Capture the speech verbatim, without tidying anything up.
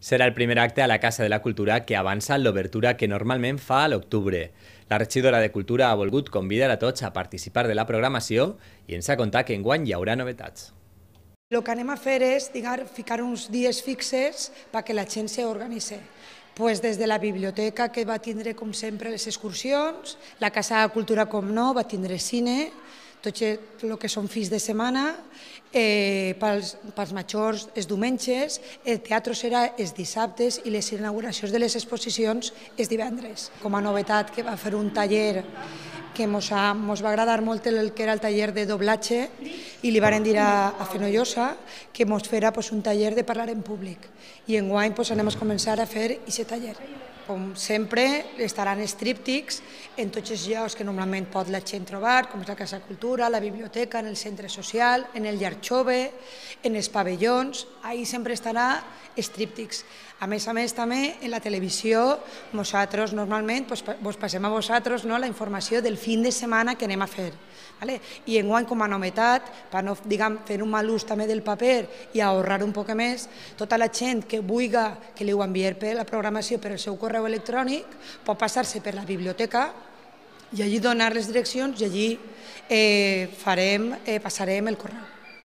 Serà el primer acte a la Casa de la Cultura que avança en l'obertura que normalment fa a l'octubre. La regidora de Cultura ha volgut convidar a tots a participar de la programació i ens ha contat que enguany hi haurà novetats. El que anem a fer és diguem, ficar uns dies fixes perquè la gent s'organitzi. Pues des de la biblioteca, que va tindre, com sempre, les excursions, la Casa de la Cultura, com no, va tindre cine, tot el que són fins de setmana, eh, pels, pels majors els diumenges, el teatre serà els dissabtes i les inauguracions de les exposicions els divendres. Com a novetat, que va fer un taller que ens va agradar molt el que era el taller de doblatge i li varen dir a, a Fenollosa que ens farà pues, un taller de parlar en públic. I enguany pues, anem a començar a fer aquest taller. Com sempre, estaran els tríptics en tots els llocs que normalment pot la gent trobar, com és la Casa de Cultura, la biblioteca, en el centre social, en el llar jove, en els pavellons, ahí sempre estarà els tríptics. A més a més, també, en la televisió, nosaltres normalment vos passem a vosaltres la informació del fin de setmana que anem a fer. I enguany, com a novetat, per no fer un mal ús també del paper i ahorrar un poc més, tota la gent que vulgui que li ho enviï per la programació per el seu correu electrònic pot passar-se per la biblioteca i allí donar les direccions i allí passarem el correu.